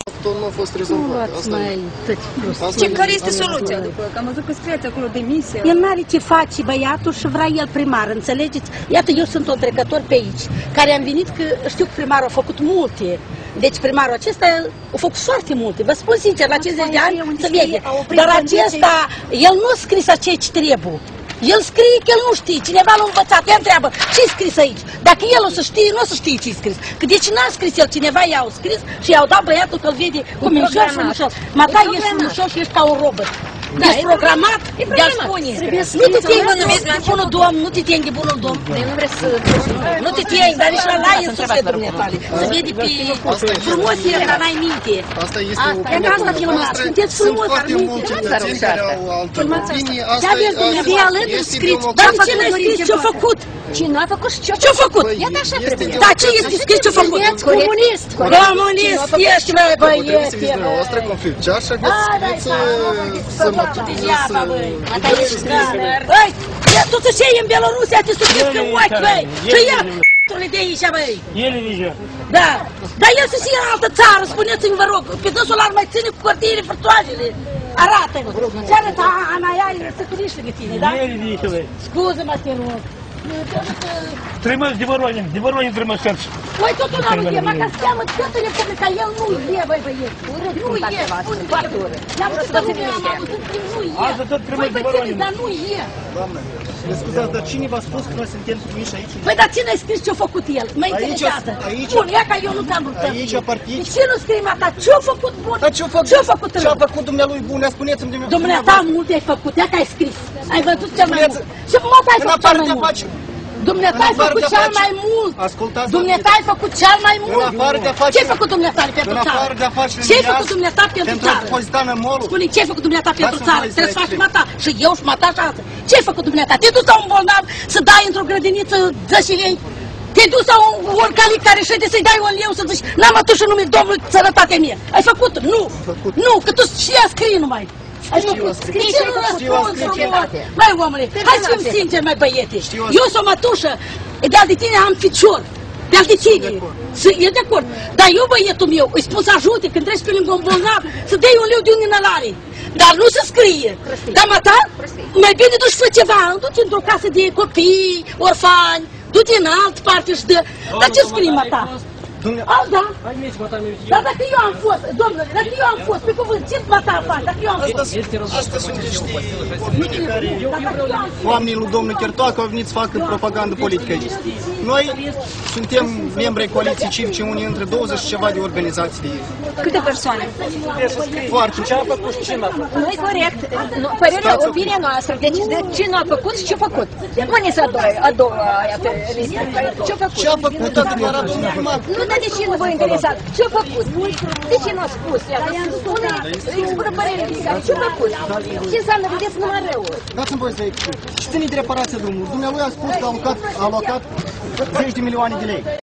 tot nu a fost rezolvat. Care este soluția? După că am văzut că scrieți acolo demisia. El n-are ce face băiatul și vrea el primar, înțelegeți? Iată, eu sunt un trecător pe aici, care am venit că știu că primarul a făcut multe. Deci primarul acesta a făcut foarte multe. Vă spun sincer, la 50 de ani se vede. Dar acesta, el nu a scris ceea ce trebuie. El scrie că el nu știe, cineva l-a învățat, ea întreabă, ce-i scris aici? Dacă el o să știe, nu o să știe ce-i scris. Că deci n-a scris el, cineva i-a scris și i-au dat băiatul că-l vede cu mișor și mișor. Mata, ești mișor și ești ca un robot. Ești programat, de-a spune. Nu te tengi, bunul domn, nu te tengi, bunul domn. Nu te tengi, dar nici la lai în suflet, dumneavoastră. Se vede pe frumos el, dar n-ai minte. Asta este o opinie noastră. Sunt foarte mulți cetățeni care au altă opinie. Asta este democrație. Dar ce n-ai scris ce-a făcut? Cine a făcut și Ce-a făcut? Iată așa trebuie. Dar ce este scris ce-a făcut? Comunist. Comunist ești, mă, băi, Trebuie să fiți dumneavoastră conflictuați și aveți să mă Băi, tu să știi în Bielorusia, te subiți pe ochi, băi! Și ia de aici, băi! Ele nici. Da, dar el să știe în altă țară, spuneți-mi, vă rog, pe dânsul ar mai ține cu cortiile fărtoagele. Arată-mă! Ce arătă Anaia Răsăturiște de tine, da? Ele nici, băi. Scuză-mă, te rog. Трымаешь Девороnin трымаешь сердце. Ой, тут у нас є, макасями, тут у Республіка, я ну є, бабає. Ну є, я просто думаю, ну є. А зато тримай Девороnin. Да ну є. Doamne, le scuzați, dar cine v-a spus că noi suntem trimiși aici? Păi, dar cine a scris ce-a făcut el? Mă interesează. Bun, ia ca eu nu te-am luptat. Aici a partid. Deci ce nu scrie mata? Ce-a făcut bun? Dar ce-a făcut? Ce-a făcut rău? Ce-a făcut dumnealui bun? Spuneți-mi dumneavoastră. Dumneata multe ai făcut, ia că ai scris. Ai văzut cel mai mult. Și mata ai făcut cel mai mult. Dumneata ai făcut cel mai mult! Ascultați, dumneata ai făcut cel mai mult! În afară de afaceri, ce-ai făcut dumneata pentru țară? În afară de afaceri, ce-ai făcut dumneata pentru țară? Pentru Pozitană Molu. Spune, ce-ai făcut dumneata pentru țară? Trebuie să faci mata și eu și mata și altă. Ce-ai făcut dumneata? Te-ai dus la un bolnav să dai într-o grădiniță 10 lei? Te-ai dus la un orcalic care șede să-i dai 1 leu să zici, n-am atunci în numele Domnului sănătate mie. Ai făcut? Nu! Nu, că tu și ea scrii numai. Scrii și nu răspunzi frumos. Mai omule, hai să fim sinceri, mai băiete. Eu sunt o mătușă, de-al de tine am ficior. De-al de tine. E de acord. Dar eu, băietul meu, îi spun să ajute când treci pe lângă un bolnav, să dai 1 leu de un inalare. Dar nu se scrie. Dar mata, mai bine du-și fă ceva. Du-te într-o casă de copii, orfani, du-te în altă parte și dă. Dar ce scrie mata? Ah, da? Dar dacă eu am fost, domnule, dacă eu am fost, pe cuvânt, ce mata faci? Dacă eu am fost. Astea sunt niște oameni care, oamenii lui domnul Chertoacă au venit să facă propagandă politică aici. Noi suntem membri ai coaliției civice, unii între 20 și ceva de organizații de Câte persoane? foarte. Ce a făcut și ce n-a făcut? Nu-i corect. Părerea, opinia noastră, deci de ce nu a făcut și ce a făcut? Puneți a doua listă. Ce a făcut? Ce a făcut atât era dumneavoastră? Nu, dar de ce nu vă interesat? Ce a făcut? De ce nu a spus? Spune părerea fiecare. Ce a făcut? Ce înseamnă? Vedeți numai rău. Dați-mi voi să explic. Și ține de reparația drumului. Dumnealui a spus că a alocat 10 de milioane de lei.